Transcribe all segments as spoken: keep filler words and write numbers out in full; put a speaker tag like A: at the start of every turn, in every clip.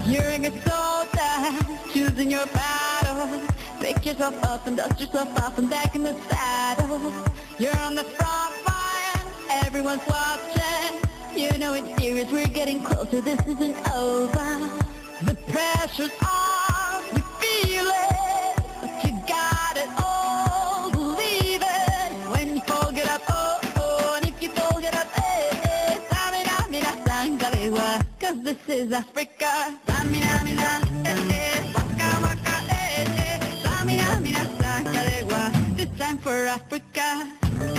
A: You're a soldier, choosing your battle. Pick yourself up and dust yourself off and back in the saddle. You're on the front line, everyone's watching. You know it's serious, we're getting closer, this isn't over. The pressure's on, you feel it, but you got it all, believe it. When you fall, get up, oh, oh, and if you fall, get up, eh, eh. Samina, mina, sangalewa, cause this is Africa. Samina, mina, eh, eh, waka, waka, eh, eh. Samina, mina, sangalewa, this time for Africa.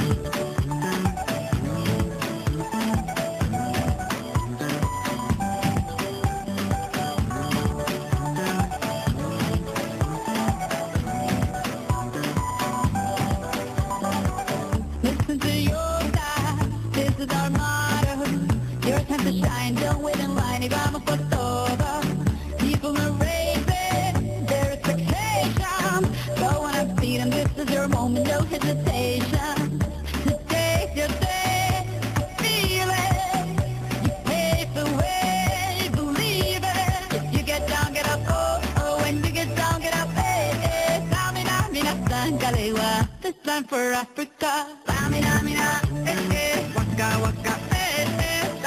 A: Shine, don't wait in line, vamos por todo. People are raising their expectations. Go on and feed them, this is your moment, no hesitation. Today's your day, feel it. You pave the way, believe it. If you get down, get up, oh, oh. When you get down, get up, eh, eh. Samina, mina, sangalewa, this time for Africa. Samina, mina, eh, eh. Waka, waka, eh, eh.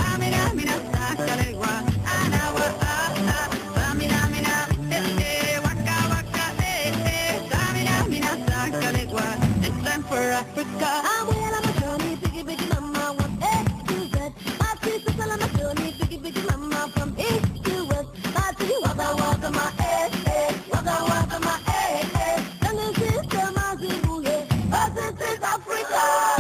A: For Africa. I'm well on my journey, biggie, biggie, mama, one A to Z. My sister's all on my journey, biggie, biggie, mama, from east to west. My city, waka, waka, my eh, eh, waka, waka, my eh, eh. Jungle system, my Zimbabwe, yeah. Oh, this is Africa.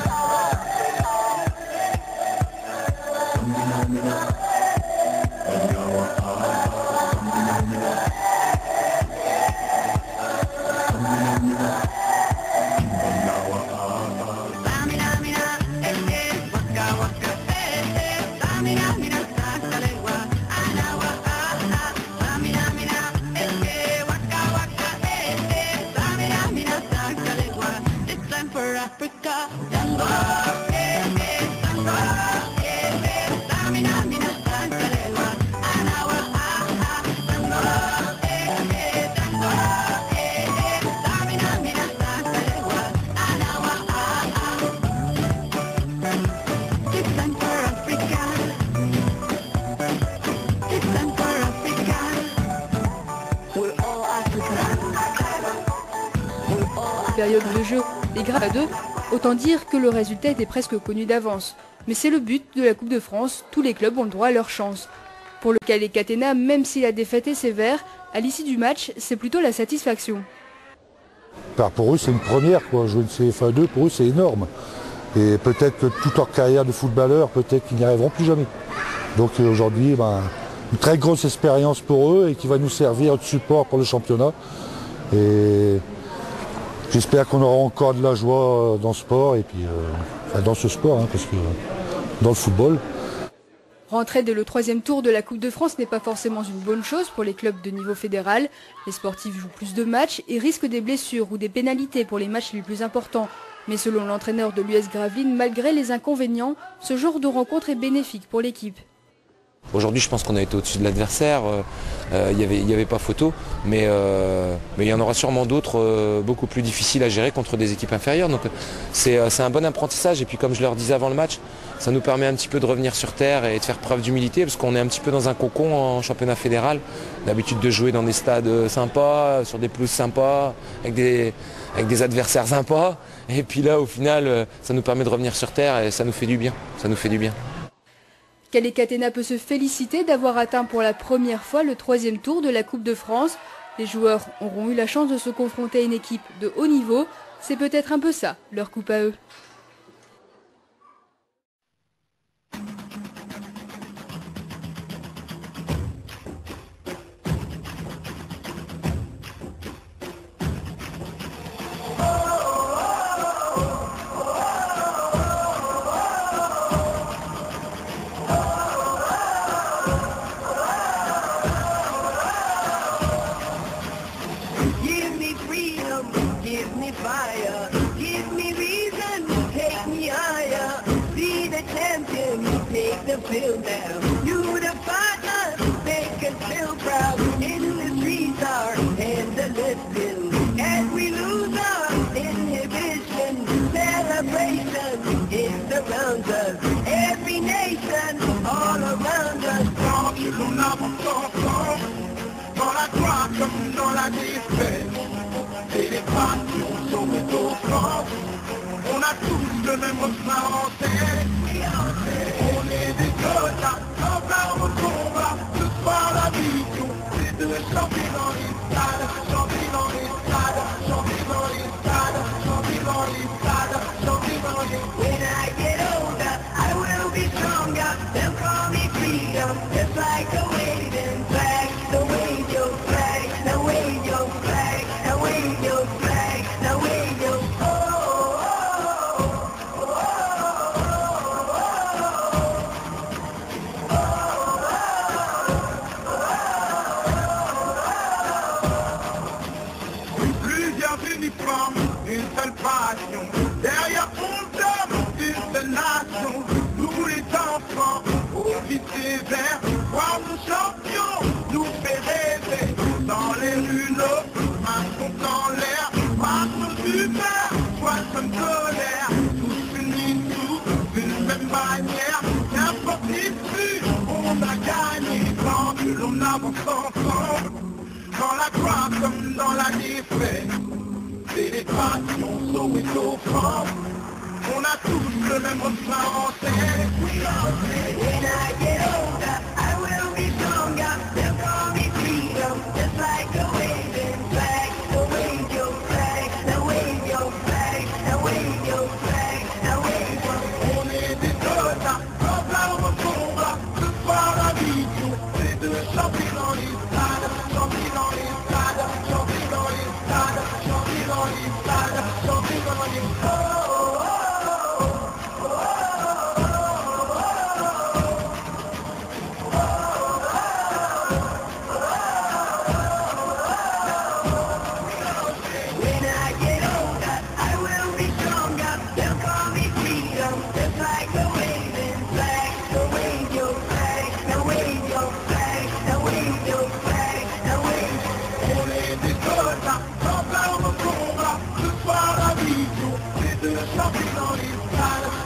A: For Africa, Tango, eh, eh, Tango, eh, eh, Samina, mina, sangalewa, anawa, ah, ah, Tango, eh, eh, Tango, eh, eh, Samina, mina, sangalewa, anawa, ah, ah. It's time for Africa. It's time for Africa. We're all Africa. We're all Africa.
B: Période de jeu. Et grave à deux, autant dire que le résultat était presque connu d'avance. Mais c'est le but de la Coupe de France, tous les clubs ont le droit à leur chance. Pour le Calais Catena, même si la défaite est sévère, à l'issue du match, c'est plutôt la satisfaction.
C: Pour eux, c'est une première, quoi. Jouer une C F A deux, pour eux, c'est énorme. Et peut-être que toute leur carrière de footballeur, peut-être qu'ils n'y arriveront plus jamais. Donc aujourd'hui, ben, une très grosse expérience pour eux et qui va nous servir de support pour le championnat. Et j'espère qu'on aura encore de la joie dans ce sport, et puis euh, enfin dans ce sport, hein, parce que dans le football.
B: Rentrer dès le troisième tour de la Coupe de France n'est pas forcément une bonne chose pour les clubs de niveau fédéral. Les sportifs jouent plus de matchs et risquent des blessures ou des pénalités pour les matchs les plus importants. Mais selon l'entraîneur de l'U S Gravelines, malgré les inconvénients, ce genre de rencontre est bénéfique pour l'équipe.
D: Aujourd'hui, je pense qu'on a été au-dessus de l'adversaire, il euh, n'y avait, y avait pas photo, mais euh, mais il y en aura sûrement d'autres euh, beaucoup plus difficiles à gérer contre des équipes inférieures. Donc c'est euh, un bon apprentissage, et puis comme je leur disais avant le match, ça nous permet un petit peu de revenir sur terre et de faire preuve d'humilité, parce qu'on est un petit peu dans un cocon en championnat fédéral. D'habitude de jouer dans des stades sympas, sur des pelouses sympas, avec des, avec des adversaires sympas, et puis là au final, ça nous permet de revenir sur terre et ça nous fait du bien, ça nous fait du bien.
B: Calais Catena peut se féliciter d'avoir atteint pour la première fois le troisième tour de la Coupe de France. Les joueurs auront eu la chance de se confronter à une équipe de haut niveau. C'est peut-être un peu ça, leur coupe à eux.
A: Give me fire, give me reason, take me higher. Be the champion, take the field now. You the partner, make us feel us, every nation, all around us.
E: Tant que l'on avance ensemble, dans la gloire comme dans la défaite, et les passions sont d'autres. On a tous le même refrain en tête. On est des soldats, en armes au combat. Ce soir la vision, c'est de chanter dans les stades, chanter dans les stades, chanter dans les stades, chanter dans les stades, chanter dans les stades.
A: When I get older, I will be stronger. They'll call me freedom, just like the waving flag. The wave your flag, the wave your flag, the wave your flag, the wave your flag.
E: Une seule passion, derrière ton homme, une seule nation, nous les enfants, officiers verts, voir nos champions, nous fait rêver, dans les rues, nos mains sont en l'air, marchons super, joie comme colère, tous unis tous d'une même manière, n'importe qui, on a gagné, tant que l'on avance ensemble, dans la gloire comme dans la défaite. C'est les passions, Soweto, France. On a tous le même refrain en tête.
A: When I get older, I will be stronger. They'll call me freedom, just like the waving flag. The wave your flag, the wave your flag, the wave your flag, the wave your flag.
E: On est des soldats, en armes au combat. Ce soir la vision, c'est de chanter dans les stades, chanter dans les stades, chanter dans les stades, chanter dans les stades, chanter dans les stades.
A: When I get older, I will be stronger. They'll call me freedom, just like the waving flag. The wave your flag, the wave your flag, the wave your flag, the wave.
E: On est des soldats, en armes au combat. Ce soir la vision, c'est de chanter dans les stades.